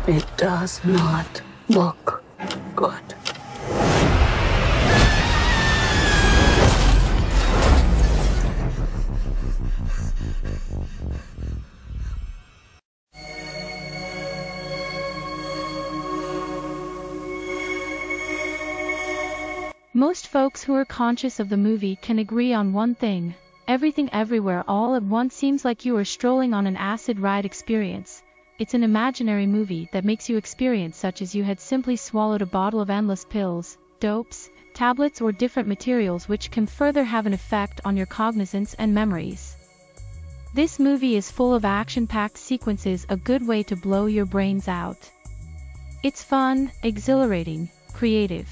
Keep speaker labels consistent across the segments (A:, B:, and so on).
A: It does not look good.
B: Most folks who are conscious of the movie can agree on one thing. Everything Everywhere All at Once seems like you are strolling on an acid ride experience. It's an imaginary movie that makes you experience such as you had simply swallowed a bottle of endless pills, dopes, tablets or different materials which can further have an effect on your cognizance and memories. This movie is full of action-packed sequences, a good way to blow your brains out. It's fun, exhilarating, creative,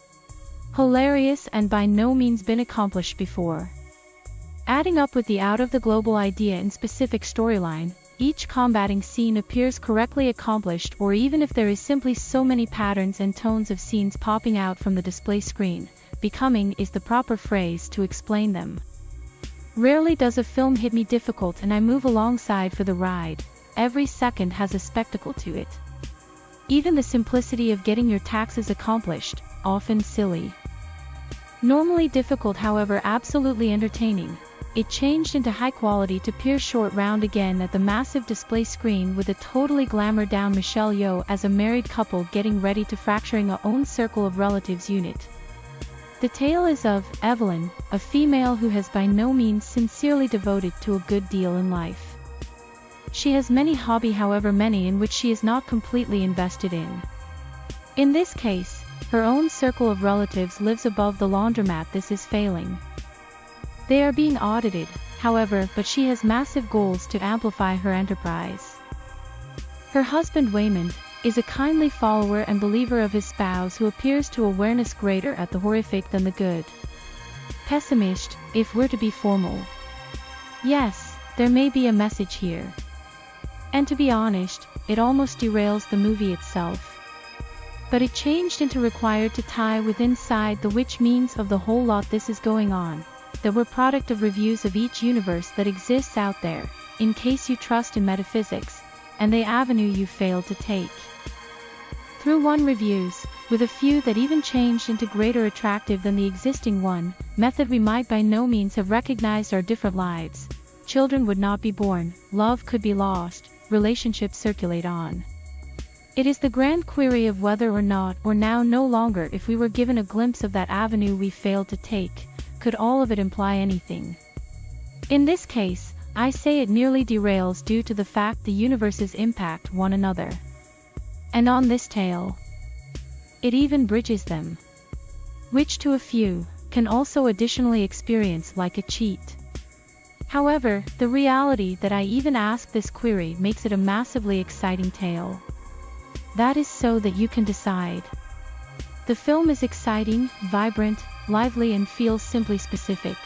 B: hilarious and by no means been accomplished before. Adding up with the out-of-the-global idea and specific storyline, each combating scene appears correctly accomplished, or even if there is simply so many patterns and tones of scenes popping out from the display screen, becoming is the proper phrase to explain them. Rarely does a film hit me difficult and I move alongside for the ride. Every second has a spectacle to it. Even the simplicity of getting your taxes accomplished, often silly. Normally difficult, however absolutely entertaining. It changed into high quality to peer short round again at the massive display screen with a totally glamour down Michelle Yeoh as a married couple getting ready to fracturing a own circle of relatives unit. The tale is of Evelyn, a female who has by no means sincerely devoted to a good deal in life. She has many hobby, however many in which she is not completely invested in. In this case, her own circle of relatives lives above the laundromat. This is failing. They are being audited, however, but she has massive goals to amplify her enterprise. Her husband Waymond is a kindly follower and believer of his spouse who appears to awareness greater at the horrific than the good. Pessimist, if we're to be formal. Yes, there may be a message here. And to be honest, it almost derails the movie itself. But it changed into required to tie with inside the which means of the whole lot this is going on. That we're product of reviews of each universe that exists out there, in case you trust in metaphysics, and the avenue you failed to take. Through one reviews, with a few that even changed into greater attractive than the existing one, method we might by no means have recognized our different lives. Children would not be born, love could be lost, relationships circulate on. It is the grand query of whether or not, or now no longer, if we were given a glimpse of that avenue we failed to take, could all of it imply anything? In this case, I say it nearly derails due to the fact the universes impact one another. And on this tale, it even bridges them. Which to a few, can also additionally experience like a cheat. However, the reality that I even ask this query makes it a massively exciting tale. That is so that you can decide. The film is exciting, vibrant, lively and feels simply specific.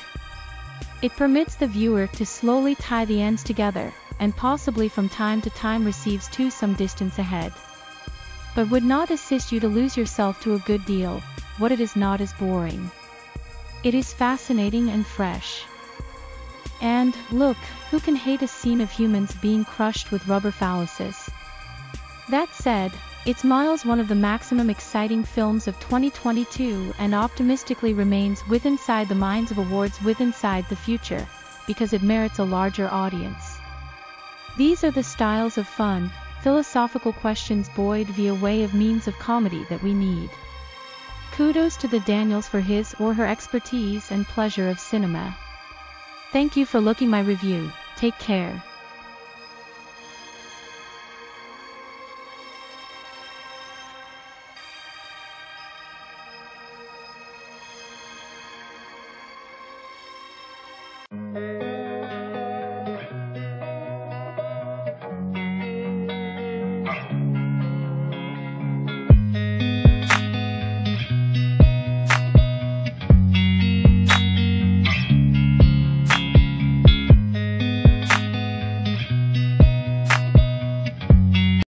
B: It permits the viewer to slowly tie the ends together, and possibly from time to time receives to some distance ahead. But would not assist you to lose yourself to a good deal. What it is not is boring. It is fascinating and fresh. And, look, who can hate a scene of humans being crushed with rubber phalluses? That said, it's miles one of the maximum exciting films of 2022 and optimistically remains with inside the minds of awards with inside the future, because it merits a larger audience. These are the styles of fun, philosophical questions buoyed via way of means of comedy that we need. Kudos to the Daniels for his or her expertise and pleasure of cinema. Thank you for looking my review. Take care.